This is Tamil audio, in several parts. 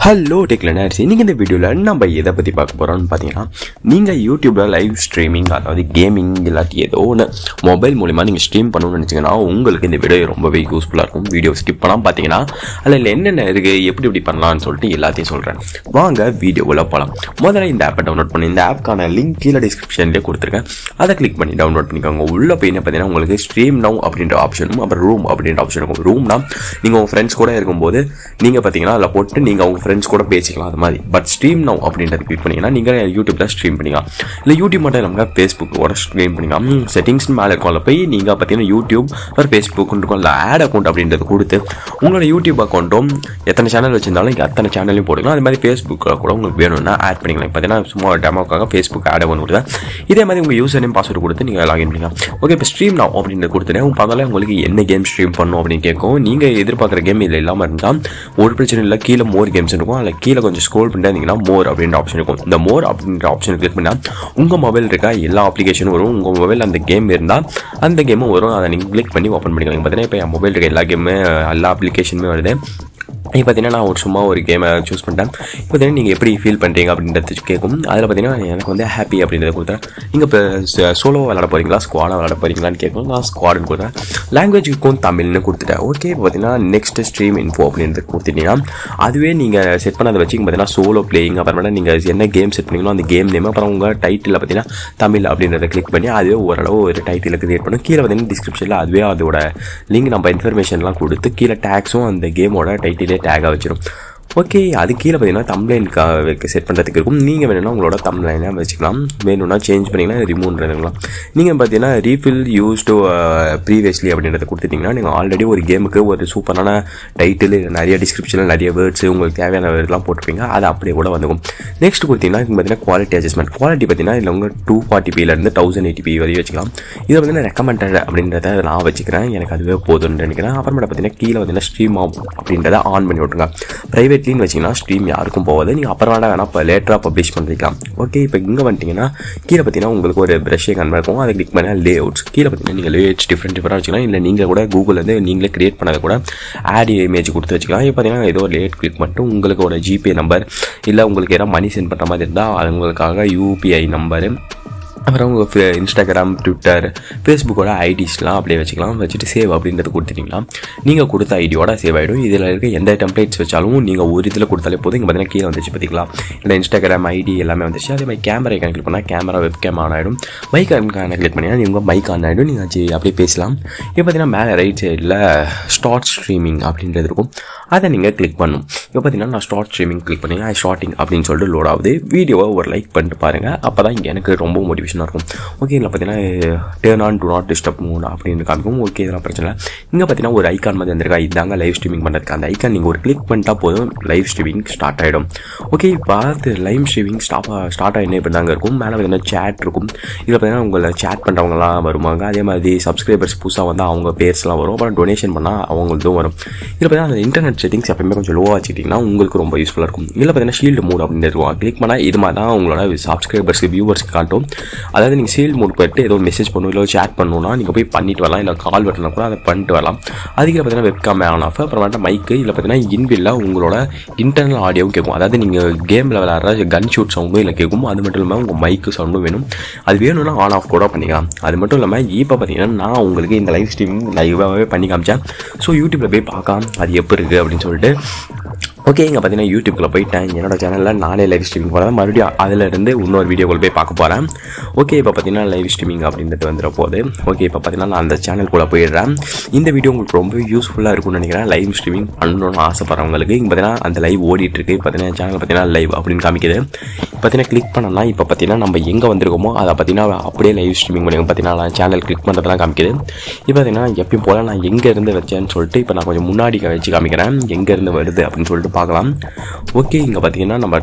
ஹலோ டெக்லனர்ஸ், இன்னைக்கு இந்த வீடியோவில் நம்ம எதை பற்றி பார்க்க போகிறோம்னு பார்த்தீங்கன்னா, நீங்கள் யூடியூப்பில் லைவ் ஸ்ட்ரீமிங், அதாவது கேமிங் இல்லாட்டி ஏதோ ஒன்று மொபைல் மூலிமா நீங்கள் ஸ்ட்ரீம் பண்ணணும்னு நினச்சிங்கன்னா உங்களுக்கு இந்த வீடியோ ரொம்பவே யூஸ்ஃபுல்லாக இருக்கும். வீடியோ ஸ்கிப் பண்ணாமல் பார்த்தீங்கன்னா அதில் என்னென்ன இருக்குது, எப்படி பண்ணலாம்னு சொல்லிட்டு எல்லாத்தையும் சொல்கிறேன். வாங்க வீடியோவில் போகலாம். முதல்ல இந்த ஆப்பை டவுன்லோட் பண்ணி, இந்த ஆப்புக்கான லிங்க் கீழே டிஸ்கிரிப்ஷன்லேயே கொடுத்துருக்கேன். அதை கிளிக் பண்ணி டவுன்லோட் பண்ணிக்கோங்க. உள்ளே போய் என்ன பார்த்தீங்கன்னா உங்களுக்கு ஸ்ட்ரீம் நவ் அப்படின்ற ஆப்ஷனும் அப்புறம் ரூம் அப்படின்ற ஆப்ஷன் இருக்கும். ரூம்னா நீங்கள் உங்கள் ஃப்ரெண்ட்ஸ் கூட இருக்கும்போது நீங்கள் பார்த்தீங்கன்னா அதில் போட்டு நீங்கள் உங்கள் ஃப்ரெண்ட்ஸ் கூட பேசிக்கலாம் அது மாதிரி. பட் ஸ்ட்ரீம் நவ் அப்படின்றது கிளிக் பண்ணிங்கன்னா நீங்கள் யூடியூப்ல ஸ்ட்ரீம் பண்ணிக்கலாம். இல்லை யூடியூப் மட்டும் நம்ம ஃபேஸ்புக் கூட ஸ்ட்ரீம் பண்ணிக்கலாம். செட்டிங்ஸ் மேலே இருக்கும், அதில் போய் நீங்கள் பார்த்தீங்கன்னா யூடியூப் ஒரு ஃபேஸ்புக் இருக்கும், இல்லை ஆட் அக்கௌண்ட் அப்படின்றது கொடுத்து உங்களோட யூடியூப் அக்கௌண்ட்டும் எத்தனை சேனல் வச்சிருந்தாலும் இங்கே அத்தனை சேனலையும் போட்டுக்கலாம். அது மாதிரி ஃபேஸ்புக்கில் கூட உங்களுக்கு வேணும்னா ஆட் பண்ணிக்கலாம். பார்த்தீங்கன்னா சும்மா டெமோக்காக ஃபேஸ்புக் ஆட் அக்கௌண்ட் கொடுத்தேன். இதே மாதிரி உங்கள் யூசர் நேம் பாஸ்வேர்டு கொடுத்து நீங்கள் லாகின் பண்ணிக்கலாம். ஓகே, இப்போ ஸ்ட்ரீம் நவ் அப்படின்றது கொடுத்துட்டேன். பக்கத்தில் உங்களுக்கு என்ன கேம் ஸ்ட்ரீம் பண்ணணும் அப்படின்னு கேட்கும். நீங்கள் எதிர்பார்க்குற கேம் இதில் இல்லாமல் இருந்தால் ஒரு பிரச்சனை இல்லை. கீழே மோர் கேம்ஸ் இருக்கும், அதில் கீழே கொஞ்சம் ஸ்க்ரோல் பண்ணிட்டு இருந்தீங்கன்னா மோர் அப்படின்ற ஆப்ஷன் இருக்கும். இந்த மோர் அப்படின்ற ஆப்ஷன் கிளிக் பண்ணால் உங்கள் மொபைல் இருக்க எல்லா அப்ளிகேஷனும் வரும். உங்கள் மொபைல் அந்த கேம் இருந்தால் அந்த கேமும் வரும். அதை நீங்கள் கிளிக் பண்ணி ஓப்பன் பண்ணிக்கலாம். பார்த்தீங்கன்னா இப்போ என் மொபைல் இருக்க எல்லா கேமுமே எல்லா அப்ளிகேஷனுமே வருது. இப்போ பார்த்தீங்கன்னா நான் சும்மா ஒரு கேமை சூஸ் பண்ணிட்டேன். இப்போ பார்த்தீங்கன்னா நீங்கள் எப்படி ஃபீல் பண்ணுறீங்க அப்படின்றது கேட்கும். அதில் பார்த்தீங்கன்னா எனக்கு வந்து ஹாப்பி அப்படின்றத கொடுத்தேன். நீங்கள் இப்போ சோலோவாக விளாட போகிறீங்களா, ஸ்குவாடாக விளாட போகிறீங்களான்னு கேட்கும். நான் ஸ்குவாடுன்னு கொடுத்தேன். லாங்குவேஜுக்கும் தமிழ்னு கொடுத்துட்டேன். ஓகே, இப்போ பார்த்தீங்கன்னா நெக்ஸ்ட் ஸ்ட்ரீம் இன்ஃபோ அப்படின்றது கொடுத்துட்டீங்கன்னா அதுவே நீங்கள் செட் பண்ணதை வச்சு பார்த்தீங்கன்னா சோலோ பிளேயிங், அப்புறமேட்டா நீங்கள் என்ன கேம் செட் பண்ணீங்களோ அந்த கேம் நேம், அப்புறம் உங்கள் டைட்டில் பார்த்தீங்கன்னா தமிழ் அப்படின்றத கிளிக் பண்ணி அதுவே ஓரளவு ஒரு டைட்டில் கிரியேட் பண்ணும். கீழே பார்த்தீங்கன்னா டிஸ்கிரிப்ஷனில் அதுவே அதோட லிங்க் நம்ம இன்ஃபர்மேஷன்லாம் கொடுத்து கீழே டேக்ஸும் அந்த கேமோட டைட்டிலே டேகாக வச்சிடும். ஓகே, அது கீழே பார்த்தீங்கன்னா தம்ப்லைனுக்கு செட் பண்ணுறதுக்கு இருக்கும். நீங்கள் வேணும்னா உங்களோட தம்ப்லைனை வச்சுக்கலாம். வேணும்னா சேஞ்ச் பண்ணிங்கன்னா ரிமூவ்ன்றதுலாம். நீங்கள் பார்த்தீங்கன்னா ரீஃபில் யூஸ்டு ப்ரீவியஸ்லி அப்படின்றத கொடுத்துட்டிங்கன்னா நீங்கள் ஆல்ரெடி ஒரு கேமுக்கு ஒரு சூப்பரான டைட்டில், நிறைய டிஸ்கிரிப்ஷனில் நிறைய வேர்ட்ஸ் உங்களுக்கு தேவையான வேர்ட்லாம் போட்டிருப்பீங்க. அது அப்படியே கூட வந்துக்கும். நெக்ஸ்ட் கொடுத்தீங்கன்னா பார்த்தீங்கன்னா குவாலிட்டி அட்ஜஸ்ட்மெண்ட். குவாலிட்டி பார்த்தீங்கன்னா இல்லை உங்கள் 240pலேருந்து 1080p வரையும் வச்சுக்கலாம். இதை பார்த்தீங்கன்னா ரெக்கமெண்டட் அப்படின்றத நான் வச்சுக்கிறேன். எனக்கு அதுவே போதும்னு நினைக்கிறேன். அப்புறமேட்ட பார்த்தீங்கன்னா கீழே பார்த்தீங்கன்னா ஸ்ட்ரீம் ஆஃப் அப்படின்றத ஆன் பண்ணி விட்ருங்க. ப்ரைவேட் வச்சிங்கன்னா ஸ்ட்ரீம் யாருக்கும் போகாது. நீங்கள் அப்புறம் வேணா இப்போ லேட்டராக பப்ளிஷ் பண்ணிக்கலாம். ஓகே, இப்போ இங்கே வந்துட்டிங்கன்னா கீழே பார்த்தீங்கன்னா உங்களுக்கு ஒரு ப்ரஷ்ஷே கன்வெர்ட் இருக்கும். அதை கிளிக் பண்ணால் லே அவுட்ஸ். கீழே பார்த்தீங்கன்னா நீங்கள் லேஅவுட்ஸ் டிஃப்ரெண்டாக வச்சுக்கலாம். இல்லை நீங்கள் கூட கூகுள்லேருந்து நீங்களே கிரியேட் பண்ணதை கூட ஆட் இமேஜ் கொடுத்து வச்சுக்கலாம். இப்போ பார்த்தீங்கன்னா ஏதோ லேட் கிளிக் பண்ணிட்டு உங்களுக்கு ஒரு ஜிபே நம்பர், இல்லை உங்களுக்கு ஏதாவது மணி சென்ட் பண்ணுற மாதிரி இருந்தால் அது உங்களுக்காக யூபிஐ நம்பரு, அப்புறம் உங்கள் இன்ஸ்டாகிராம், ட்விட்டர், ஃபேஸ்புக்கோட ஐடிஸ்லாம் அப்படியே வச்சுக்கலாம். வச்சுட்டு சேவ் அப்படின்றது கொடுத்துட்டிங்களா நீங்கள் கொடுத்த ஐடியோட சேவ் ஆகிடும். இதில் இருக்க எந்த டெம்ப்ளேட்ஸ் வச்சாலும் நீங்கள் ஒரு இதில் கொடுத்தாலே போதும். இங்கே பார்த்தீங்கன்னா கீழே வந்துச்சு பார்த்திங்களா, இல்லை இன்ஸ்டாகிராம் ஐடி எல்லாமே வந்துச்சு. அதே மாதிரி கேமரா ஐக்கான் கிளிக் பண்ணால் கேமரா வெப்கேம் ஆன் ஆகிடும். மைக் ஐக்கான் கிளிக் பண்ணிங்கன்னா நீங்கள் மைக் ஆன் ஆகிடும். நீங்கள் அப்படியே பேசலாம். இப்போ பார்த்தீங்கன்னா மேலே ரைட் சைடில் ஸ்டார்ட் ஸ்ட்ரீமிங் அப்படின்றது இருக்கும். அதை நீங்கள் கிளிக் பண்ணணும். இப்போ பார்த்தீங்கன்னா நான் ஸ்டார்ட் ஸ்ட்ரீமிங் கிளிக் பண்ணி ஸ்டார்டிங் அப்படின்னு சொல்லிட்டு லோட் ஆகுது. வீடியோவை ஒரு லைக் பண்ணிட்டு பாருங்கள். அப்போ தான் எனக்கு ரொம்ப மோட்டிவேஷனாக இருக்கும். ஓகே, இதில் பார்த்தீங்கன்னா turn on do not disturb mode அப்படின்னு காமிக்கும். ஓகே, இதெல்லாம் பிரச்சனை இல்லை. இங்கே பார்த்தீங்கன்னா ஒரு ஐக்கான் மாதிரி வந்திருக்கா, இதாங்க லைவ் ஸ்ட்ரீமிங் பண்ணுறதுக்கு. அந்த ஐக்கான் நீங்கள் ஒரு கிளிக் பண்ணிட்டா போதும், லைவ் ஸ்ட்ரீமிங் ஸ்டார்ட் ஆகிடும். ஓகே, பார்த்து லைவ் ஸ்ட்ரீமிங் ஸ்டார்ட் ஆகினே இப்படி தாங்க இருக்கும். மேலே பார்த்தீங்கன்னா சேட் இருக்கும். இதில் பார்த்தீங்கன்னா உங்களை சேட் பண்ணுறவங்கலாம் வருவாங்க. அதே மாதிரி சப்ஸ்கிரைபர்ஸ் புதுசாக வந்து அவங்க பேர்ஸ்லாம் வரும். அப்புறம் டொனேஷன் பண்ணால் அவங்களுக்கும் வரும். இதில் பார்த்தீங்கன்னா அந்த இன்டர்நெட் செட்டிங்ஸ் எப்பவுமே கொஞ்சம் லோவாக வச்சுக்கிட்டிங்கன்னா உங்களுக்கு ரொம்ப யூஸ்ஃபுல்லாக இருக்கும். இதில் பார்த்தீங்கன்னா ஷீல்டு மோட் அப்படின்னு இருக்கும். கிளிக் பண்ணால் இது மாதிரி தான் உங்களோட சப்ஸ்கிரைபர்ஸ்க்கு வியூவர்ஸ்க்கு காட்டும். அதாவது நீங்கள் ஷீல்டு மோட் போய்ட்டு ஏதோ மெசேஜ் பண்ணணும், இல்லை சேட் பண்ணணும்னா நீங்கள் போய் பண்ணிட்டு வரலாம். இல்லை கால் பட்டனா கூட அதை பண்ணிட்டு வரலாம். அதுக்கு பார்த்தீங்கன்னா வெப்காம் ஆன் ஆஃப், அப்புறமேட்டா மைக்கு, இல்லை பார்த்தீங்கன்னா இன்பில்ல உங்களோட இன்டர்னல் ஆடியோவும் கேட்கும். அதாவது நீங்கள் கேமில் விளையாடுற கன் ஷூட் சவுண்டும் இல்லை கேட்கும். அது மட்டும் இல்லாமல் உங்கள் மைக்கு சவுண்டும் வேணும். அது வேணும்னா ஆன் ஆஃப் கூட பண்ணிக்கலாம். அது மட்டும் இல்லாமல் இப்போ பார்த்தீங்கன்னா நான் உங்களுக்கு இந்த லைவ் ஸ்ட்ரீமிங் லைவாகவே பண்ணி காமிச்சேன். ஸோ யூடியூப்பில் போய் பார்க்கலாம் அது எப்படி இருக்குது அப்படின்னு சொல்லிட்டு. ஓகே, இங்கே பார்த்தீங்கன்னா யூடியூப்குள்ளே போயிட்டேன். என்னோட சேனலில் நானே லைவ் ஸ்ட்ரீமிங் போகிறேன். மறுபடியும் அதிலிருந்து இன்னொரு வீடியோக்குள்ள போய் பார்க்க போகிறேன். ஓகே, இப்போ பார்த்தீங்கன்னா லைவ் ஸ்ட்ரீமிங் அப்படின்றது வந்துட போகுது. ஓகே, இப்போ பார்த்தீங்கன்னா நான் அந்த சேனலுக்குள்ளே போயிடுறேன். இந்த வீடியோ உங்களுக்கு ரொம்ப யூஸ்ஃபுல்லாக இருக்கும்னு நினைக்கிறேன். லைவ் ஸ்ட்ரீமிங் பண்ணணும்னு ஆசைப்படுறவங்களுக்கு இங்கே பார்த்தீங்கன்னா அந்த லைவ் ஓடிட்டுருக்கு. பார்த்தீங்கன்னா சேனல் பார்த்தீங்கன்னா லைவ் அப்படின்னு காமிக்குது. பார்த்தீங்கன்னா கிளிக் பண்ணலாம். இப்போ பார்த்தீங்கன்னா நம்ம எங்கே வந்திருக்கோமோ அதை பார்த்தீங்கன்னா அப்படியே லைவ் ஸ்ட்ரீமிங் பண்ணுவோம். பார்த்தீங்கன்னா சேனல் கிளிக் பண்ணுறதுலாம் காமிக்குது. இப்போ பார்த்தீங்கன்னா எப்பயும் போல் நான் எங்கேருந்து வச்சேன்னு சொல்லிட்டு இப்போ நான் கொஞ்சம் முன்னாடி வச்சு காமிக்கிறேன். எங்கேருந்து வருது அப்படின்னு சொல்லிட்டு பார்க்கலாம். ஓகே, இங்கே பார்த்தீங்கன்னா நம்ம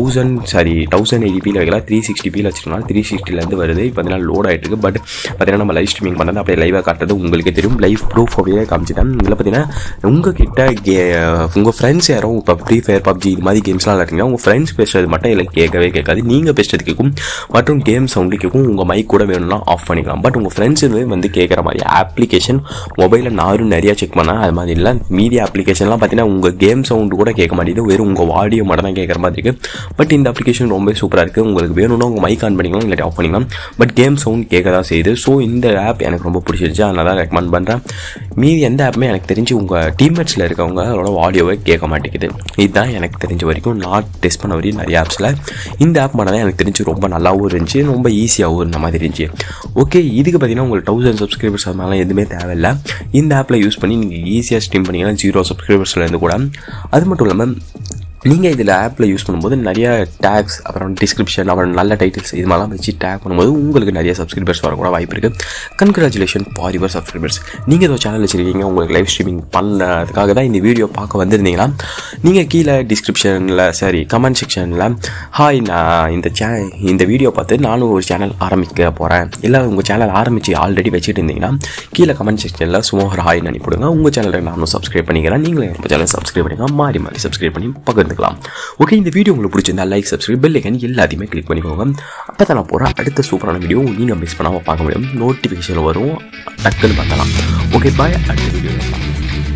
1080p வைக்கலாம். 360p வச்சுருக்கோம். 360லேருந்து வருது. இப்போ பார்த்தீங்கன்னா லோட் ஆகிட்டு இருக்குது. பட் பார்த்தீங்கன்னா நம்ம லைவ் ஸ்ட்ரீமிங் பண்ணுறது அப்படியே லைவாக காட்டுறது உங்களுக்கே தெரியும். லைவ் ப்ரூஃப் அப்படியே காமிச்சிட்டேன். இதில் பார்த்தீங்கன்னா உங்ககிட்ட உங்கள் ஃப்ரெண்ட்ஸ் யாரும் இப்போ ஃப்ரீ ஃபயர், பப்ஜி இது மாதிரி கேம்ஸ்லாம் விளையாட்டிங்கன்னா உங்கள் ஃப்ரெண்ட்ஸ் பேசுறது மட்டும் இல்லை கேட்கவே கேட்காது. நீங்கள் பேசுறது கேட்கும் மற்றும் கேம் சவுண்டு கேட்கும். உங்கள் மைக் கூட வேணும்னா ஆஃப் பண்ணிக்கலாம். பட் உங்கள் ஃப்ரெண்ட்ஸு வந்து கேட்குற மாதிரி அப்ளிகேஷன் மொபைலில் நானும் நிறையா செக் பண்ணேன். அது மாதிரி இல்லை. மீடியா அப்ளிகேஷன்லாம் பார்த்தீங்கன்னா உங்கள் கேம் சவுண்டு கூட கேட்க மாட்டேங்குது, வெறும் உங்கள் ஆடியோ மட்டும் தான் கேட்குற மாதிரி இருக்குது. பட் இந்த அப்ளிகேஷன் ரொம்ப சூப்பராக இருக்குது. உங்களுக்கு வேணும்னா உங்கள் மைக் ஆன் பண்ணிக்கலாம், இல்லாட்டி ஆஃப் பண்ணிக்கலாம். பட் கேம் சவுண்ட் கேட்க தான் செய்யுது. ஸோ இந்த ஆப் எனக்கு ரொம்ப பிடிச்சிருச்சு, அதனால தான் ரெக்கமெண்ட் பண்ணுறேன். மீதி எந்த ஆப்புமே எனக்கு தெரிஞ்சு உங்கள் டீம்மேட்ஸில் இருக்கவங்க அதோட ஆடியோவை கேட்க மாட்டேங்குது. இதுதான் எனக்கு தெரிஞ்ச வரைக்கும் நான் டெஸ்ட் பண்ண வரையும் நிறைய ஆப்ஸில் இந்த ஆப் மட்டும் தான் எனக்கு தெரிஞ்சு ரொம்ப நல்லாவும் இருந்துச்சு, ரொம்ப ஈஸியாகவும் இருந்த மாதிரி இருந்துச்சு. ஓகே, இதுக்கு பார்த்தீங்கன்னா உங்களுக்கு 1000 சப்ஸ்கிரைபர்ஸ் அதனால எதுவுமே தேவையில்லை. இந்த ஆப்பில் யூஸ் பண்ணி நீங்கள் ஈஸியாக ஸ்ட்ரீம் பண்ணிங்கன்னா 0 சப்ஸ்கிரைபர்ஸ்லேருந்து கூட. அது மட்டும் இல்லாமல் நீங்கள் இதில் ஆப்பில் யூஸ் பண்ணும்போது நிறைய டேக்ஸ், அப்புறம் டிஸ்கிரிப்ஷன், அப்புறம் நல்ல டைட்டில்ஸ் இது மாதிரிலாம் வச்சு டேக் பண்ணும்போது உங்களுக்கு நிறைய சப்ஸ்கிரைபர்ஸ் வரக்கூட வாய்ப்பு இருக்குது. Congratulation for your subscribers. நீங்கள் ஏதோ சேனல் வச்சுருக்கீங்க, உங்களுக்கு லைவ் ஸ்ட்ரீமிங் பண்ணதுக்காக தான் இந்த வீடியோ பார்க்க வந்திருந்தீங்கன்னா நீங்கள் கீழே டிஸ்கிரிப்ஷனில் கமெண்ட் செக்ஷனில் ஹாய், நான் இந்த வீடியோ பார்த்து நானும் ஒரு சேனல் ஆரம்பிக்க போகிறேன், இல்லை உங்கள் சேனல் ஆரம்பித்து ஆல்ரெடி வச்சுட்டு இருந்தீங்கன்னா கீழே கமெண்ட் செக்ஷனில் சும்மா ஒரு ஹாய் அனுப்பிவிடுங்க. உங்கள் சேனலில் நானும் சப்ஸ்கிரைப் பண்ணிக்கிறேன், நீங்களும் எங்கள் சேனல் சப்ஸ்கிரைப் பண்ணிங்க, மாறி சப்ஸ்கிரைப் பண்ணி பகிர்ந்து. ஓகே, இந்த வீடியோ உங்களுக்கு பிடிச்சிருந்தா லைக், சப்ஸ்கிரைப், பெல் ஐகான் எல்லாத்தையுமே கிளிக் பண்ணிக்கோங்க. அப்போ தான் நான் போகிற அடுத்த சூப்பரான வீடியோ நீங்கள் மிஸ் பண்ணாமல் பார்க்க முடியும். நோட்டிஃபிகேஷன் வரும், டக்குன்னு பார்த்தலாம். Okay, bye. அடுத்த வீடியோ.